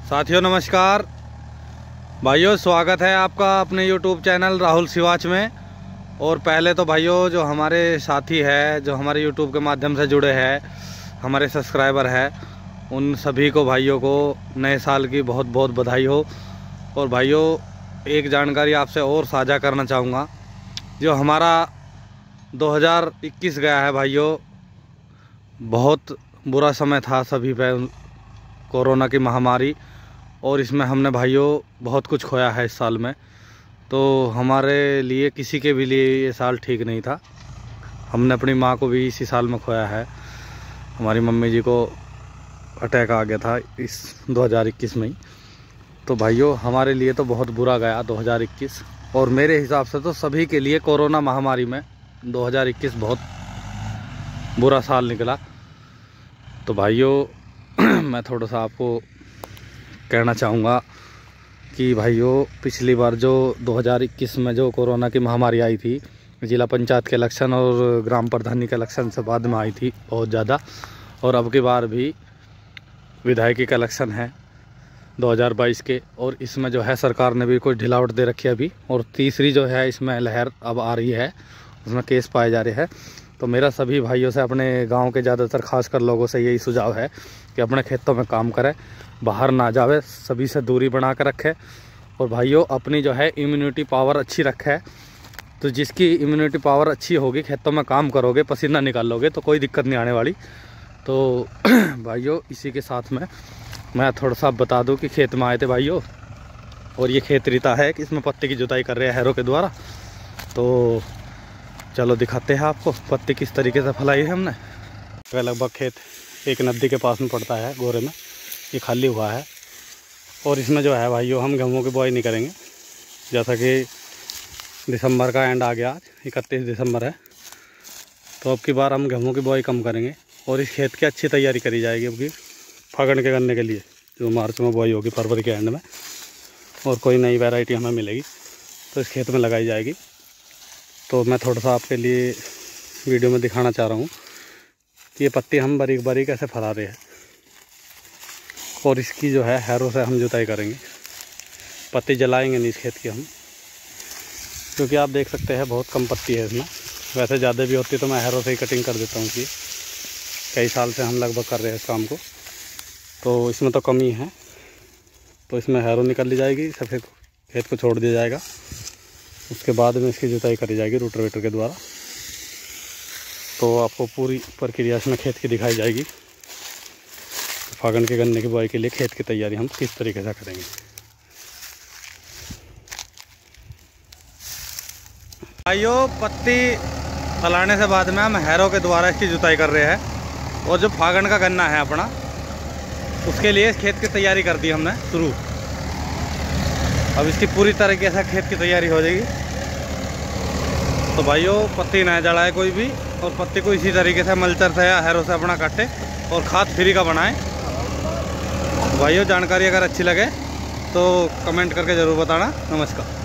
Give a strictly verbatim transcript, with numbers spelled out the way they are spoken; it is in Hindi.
साथियों नमस्कार। भाइयों स्वागत है आपका अपने यूट्यूब चैनल राहुल सिवाच में। और पहले तो भाइयों जो हमारे साथी है, जो हमारे यूट्यूब के माध्यम से जुड़े हैं, हमारे सब्सक्राइबर है, उन सभी को भाइयों को नए साल की बहुत बहुत बधाई हो। और भाइयों एक जानकारी आपसे और साझा करना चाहूँगा। जो हमारा दो हज़ार इक्कीस गया है भाइयों, बहुत बुरा समय था सभी पे, कोरोना की महामारी, और इसमें हमने भाइयों बहुत कुछ खोया है इस साल में। तो हमारे लिए, किसी के भी लिए ये साल ठीक नहीं था। हमने अपनी माँ को भी इसी साल में खोया है। हमारी मम्मी जी को अटैक आ गया था इस दो हज़ार इक्कीस में ही। तो भाइयों हमारे लिए तो बहुत बुरा गया दो हज़ार इक्कीस, और मेरे हिसाब से तो सभी के लिए कोरोना महामारी में दो हज़ार इक्कीस बहुत बुरा साल निकला। तो भाइयों मैं थोड़ा सा आपको कहना चाहूँगा कि भाइयों पिछली बार जो दो हज़ार इक्कीस में जो कोरोना की महामारी आई थी, जिला पंचायत के इलेक्शन और ग्राम प्रधानी के इलेक्शन से बाद में आई थी बहुत ज़्यादा। और अब की बार भी विधायकी का इलेक्शन है दो हज़ार बाईस के, और इसमें जो है सरकार ने भी कोई ढिलावट दे रखी है अभी। और तीसरी जो है इसमें लहर अब आ रही है, उसमें केस पाए जा रहे हैं। तो मेरा सभी भाइयों से, अपने गांव के ज़्यादातर खासकर लोगों से यही सुझाव है कि अपने खेतों में काम करें, बाहर ना जावे, सभी से दूरी बना कर रखें। और भाइयों अपनी जो है इम्यूनिटी पावर अच्छी रखें। तो जिसकी इम्यूनिटी पावर अच्छी होगी, खेतों में काम करोगे, पसीना निकालोगे, तो कोई दिक्कत नहीं आने वाली। तो भाइयों इसी के साथ में मैं थोड़ा सा बता दूं कि खेत में आए थे भाइयों, और ये खेत रीता है कि इसमें पत्ती की जुताई कर रहे हैं हैरों के द्वारा। तो चलो दिखाते हैं आपको पत्ती किस तरीके से फैलाई है हमने। लगभग खेत एक नदी के पास में पड़ता है, गोरे में, ये खाली हुआ है। और इसमें जो है भाइयों हम गेहूँ की बुआई नहीं करेंगे, जैसा कि दिसंबर का एंड आ गया, आज इकतीस दिसंबर है। तो अब की बार हम गेहूँ की बुआई कम करेंगे, और इस खेत की अच्छी तैयारी करी जाएगी अब की फागण के गन्ने के लिए, जो मार्च में बुआई होगी फरवरी के एंड में। और कोई नई वैरायटी हमें मिलेगी तो इस खेत में लगाई जाएगी। तो मैं थोड़ा सा आपके लिए वीडियो में दिखाना चाह रहा हूँ कि ये पत्ती हम बारीक बारीक ऐसे फैला रहे हैं, और इसकी जो है हैरों से हम जुताई करेंगे। पत्ती जलाएंगे नहीं इस खेत की हम, क्योंकि आप देख सकते हैं बहुत कम पत्ती है इसमें। वैसे ज़्यादा भी होती तो मैं हैरों से ही कटिंग कर देता हूँ कि कई साल से हम लगभग कर रहे हैं इस काम को। तो इसमें तो कमी है, तो इसमें हैरों निकल ली जाएगी, सफ़ेद खेत को छोड़ दिया जाएगा। उसके बाद में इसकी जुताई करी जाएगी रोटावेटर के द्वारा। तो आपको पूरी प्रक्रिया इसमें खेत की दिखाई जाएगी। फागण के गन्ने की बुआई के लिए खेत की तैयारी हम किस तरीके से करेंगे। भाइयों पत्ती फैलाने से बाद में हम हैरों के द्वारा इसकी जुताई कर रहे हैं। और जो फागण का गन्ना है अपना, उसके लिए इस खेत की तैयारी कर दी हमने शुरू। अब इसकी पूरी तरीके से खेत की तैयारी हो जाएगी। तो भाइयों पत्ती ना जलाए कोई भी, और पत्ती को इसी तरीके से मल्चर से या हैरों से अपना काटे, और खाद फ्री का बनाएं। भाइयों जानकारी अगर अच्छी लगे तो कमेंट करके ज़रूर बताना। नमस्कार।